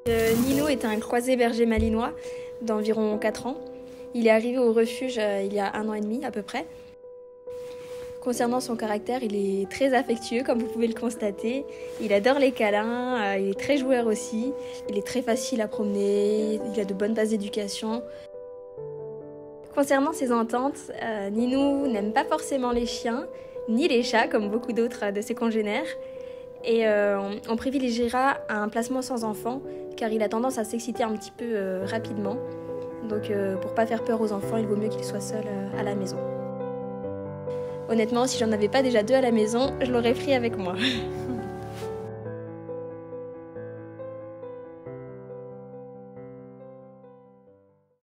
Nino est un croisé berger malinois d'environ 4 ans. Il est arrivé au refuge il y a 1 an et demi à peu près. Concernant son caractère, il est très affectueux comme vous pouvez le constater. Il adore les câlins, il est très joueur aussi. Il est très facile à promener, il a de bonnes bases d'éducation. Concernant ses ententes, Ninou n'aime pas forcément les chiens, ni les chats comme beaucoup d'autres de ses congénères. Et on privilégiera un placement sans enfant car il a tendance à s'exciter un petit peu rapidement. Donc pour pas faire peur aux enfants, il vaut mieux qu'il soit seul à la maison. Honnêtement, si j'en avais pas déjà 2 à la maison, je l'aurais pris avec moi.